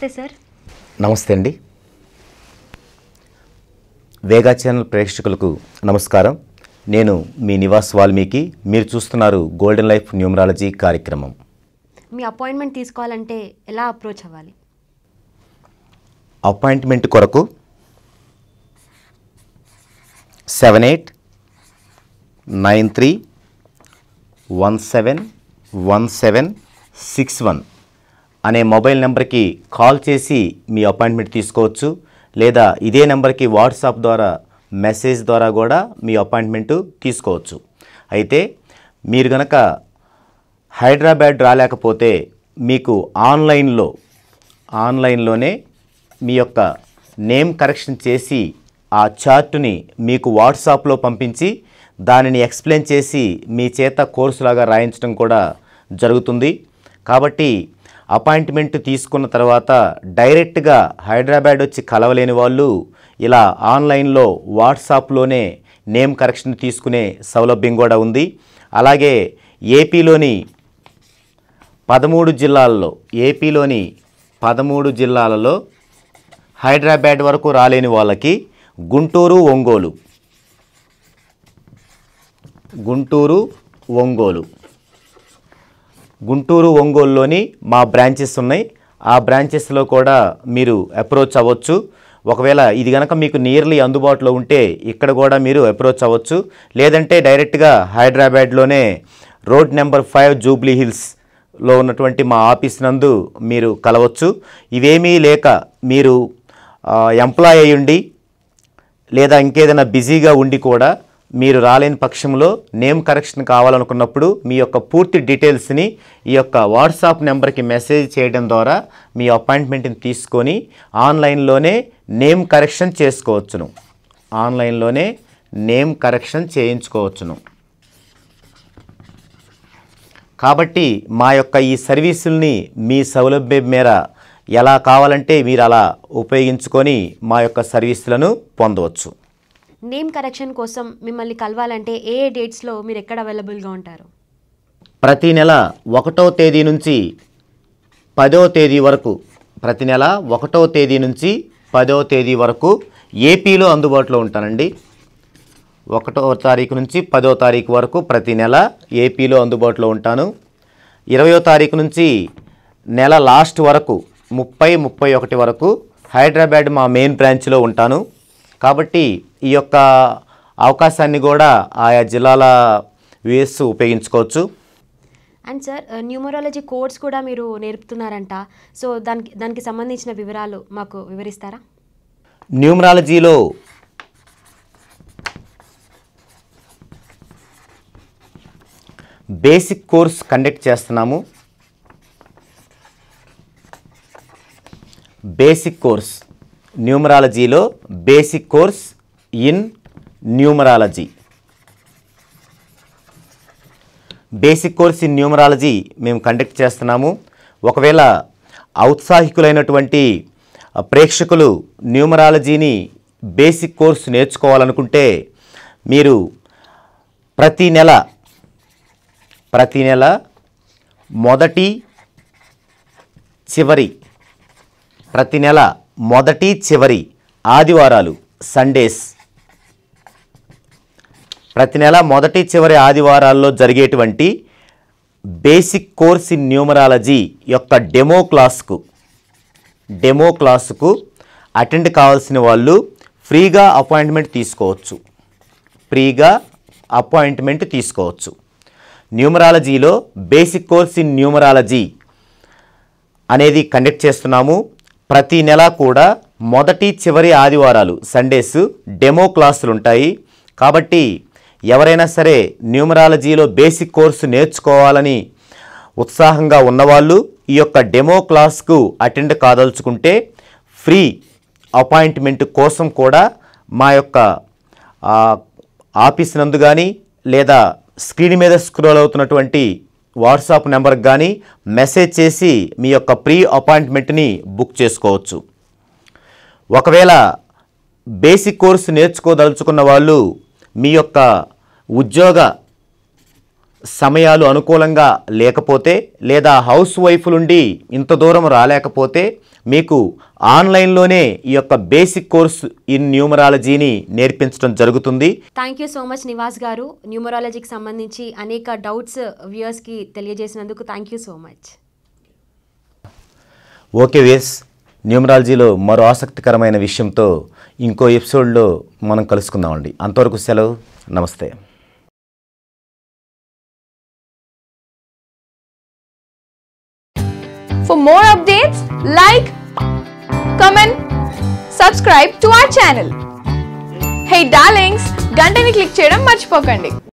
నమస్తే సార్. నమస్తే అండి. వేగా ఛానల్ ప్రేక్షకులకు నమస్కారం. నేను మీ నివాస్ వాల్మీకి. మీరు చూస్తున్నారు గోల్డెన్ లైఫ్ న్యూమరాలజీ కార్యక్రమం. మీ అపాయింట్మెంట్ తీసుకోవాలంటే ఎలా అప్రోచ్ అవ్వాలి? అపాయింట్మెంట్ కొరకు 7893171761 అనే మొబైల్ నెంబర్కి కాల్ చేసి మీ అపాయింట్మెంట్ తీసుకోవచ్చు. లేదా ఇదే నెంబర్కి వాట్సాప్ ద్వారా మెసేజ్ ద్వారా కూడా మీ అపాయింట్మెంటు తీసుకోవచ్చు. అయితే మీరు గనక హైదరాబాద్ రాలేకపోతే మీకు ఆన్లైన్లోనే మీ యొక్క నేమ్ కరెక్షన్ చేసి ఆ చార్టుని మీకు వాట్సాప్లో పంపించి దానిని ఎక్స్ప్లెయిన్ చేసి మీ చేత కోర్సులాగా రాయించడం కూడా జరుగుతుంది. కాబట్టి అపాయింట్మెంట్ తీసుకున్న తర్వాత డైరెక్ట్గా హైదరాబాద్ వచ్చి కలవలేని వాళ్ళు ఇలా ఆన్లైన్లో వాట్సాప్లోనే నేమ్ కరెక్షన్ తీసుకునే సౌలభ్యం కూడా ఉంది. అలాగే ఏపీలోని 13 జిల్లాలలో హైదరాబాద్ వరకు రాలేని వాళ్ళకి గుంటూరు ఒంగోలులోని మా బ్రాంచెస్ ఉన్నాయి. ఆ బ్రాంచెస్లో కూడా మీరు అప్రోచ్ అవ్వచ్చు. ఒకవేళ ఇది కనుక మీకు నియర్లీ అందుబాటులో ఉంటే ఇక్కడ కూడా మీరు అప్రోచ్ అవ్వచ్చు. లేదంటే డైరెక్ట్గా హైదరాబాద్లోనే రోడ్ నెంబర్ 5 జూబ్లీ హిల్స్లో ఉన్నటువంటి మా ఆఫీస్ నందు మీరు కలవచ్చు. ఇవేమీ లేక మీరు ఎంప్లాయ్ అయ్యి ఉండి లేదా ఇంకేదైనా బిజీగా ఉండి కూడా మీరు రాలేని పక్షంలో నేమ్ కరెక్షన్ కావాలనుకున్నప్పుడు మీ యొక్క పూర్తి డీటెయిల్స్ని ఈ యొక్క వాట్సాప్ నెంబర్కి మెసేజ్ చేయడం ద్వారా మీ అపాయింట్మెంట్ని తీసుకొని ఆన్లైన్లోనే నేమ్ కరెక్షన్ చేయించుకోవచ్చును. కాబట్టి మా యొక్క ఈ సర్వీసుల్ని మీ సౌలభ్యం మేర ఎలా కావాలంటే మీరు అలా ఉపయోగించుకొని మా యొక్క సర్వీసులను పొందవచ్చు. నేమ్ కరెక్షన్ కోసం మిమ్మల్ని కలవాలంటే ఏ డేట్స్లో మీరు ఎక్కడ అవైలబుల్గా ఉంటారు? ప్రతి నెల 1వ తేదీ నుంచి 10వ తేదీ వరకు ఏపీలో అందుబాటులో ఉంటానండి. 1వ తారీఖు నుంచి 10వ తారీఖు వరకు ప్రతి నెల ఏపీలో అందుబాటులో ఉంటాను. 20వ తారీఖు నుంచి నెల లాస్ట్ వరకు 30-31 వరకు హైదరాబాద్ మా మెయిన్ బ్రాంచ్లో ఉంటాను. కాబట్టి ఈ యొక్క అవకాశాన్ని కూడా ఆయా జిల్లాల వ్యూయర్స్ ఉపయోగించుకోవచ్చు. అండ్ సార్, న్యూమరాలజీ కోర్స్ కూడా మీరు నేర్పుతున్నారంట. సో దానికి సంబంధించిన వివరాలు మాకు వివరిస్తారా? న్యూమరాలజీలో బేసిక్ కోర్స్ కండక్ట్ చేస్తున్నాము. బేసిక్ కోర్స్ న్యూమరాలజీలో బేసిక్ కోర్స్ ఇన్ న్యూమరాలజీ మేము కండక్ట్ చేస్తున్నాము. ఒకవేళ ఔత్సాహికులైనటువంటి ప్రేక్షకులు న్యూమరాలజీని బేసిక్ కోర్స్ నేర్చుకోవాలనుకుంటే మీరు ప్రతి నెల మొదటి చివరి ఆదివారాలు సండేస్, ప్రతి నెల మొదటి చివరి ఆదివారాల్లో జరిగేటువంటి బేసిక్ కోర్స్ ఇన్ న్యూమరాలజీ యొక్క డెమో క్లాసుకు అటెండ్ కావాల్సిన వాళ్ళు ఫ్రీగా అపాయింట్మెంట్ తీసుకోవచ్చు. న్యూమరాలజీలో బేసిక్ కోర్స్ ఇన్ న్యూమరాలజీ అనేది కండక్ట్ చేస్తున్నాము. ప్రతి నెల కూడా మొదటి చివరి ఆదివారాలు సండేస్ డెమో క్లాసులు ఉంటాయి. కాబట్టి ఎవరైనా సరే న్యూమరాలజీలో బేసిక్ కోర్సు నేర్చుకోవాలని ఉత్సాహంగా ఉన్నవాళ్ళు ఈ యొక్క డెమో క్లాస్కు అటెండ్ కాదలుచుకుంటే ఫ్రీ అపాయింట్మెంట్ కోసం కూడా మా యొక్క ఆఫీస్ నందు కానీ లేదా స్క్రీన్ మీద స్క్రోల్ అవుతున్నటువంటి వాట్సాప్ నెంబర్కి కానీ మెసేజ్ చేసి మీ యొక్క ప్రీ అపాయింట్మెంట్ని బుక్ చేసుకోవచ్చు. ఒకవేళ బేసిక్ కోర్సు నేర్చుకోదలుచుకున్న వాళ్ళు మీ యొక్క ఉద్యోగ సమయాలు అనుకూలంగా లేకపోతే లేదా హౌస్ వైఫ్లుండి ఇంత దూరం రాలేకపోతే మీకు ఆన్లైన్లోనే ఈ యొక్క బేసిక్ కోర్స్ ఇన్ న్యూమరాలజీని నేర్పించడం జరుగుతుంది. Thank you so much Nivas గారు. న్యూమరాలజీకి సంబంధించి అనేక డౌట్స్ వ్యూయర్స్కి తెలియజేసినందుకు thank you so much. Okay వేస్, న్యూమరాలజీలో మరో ఆసక్తికరమైన విషయంతో ఇంకో ఎపిసోడ్లో మనం కలుసుకుందామండి. అంతవరకు సెలవు, నమస్తే. For more updates, like, comment, subscribe to our channel. Hey darlings, గంటని click చేయడం మర్చిపోకండి.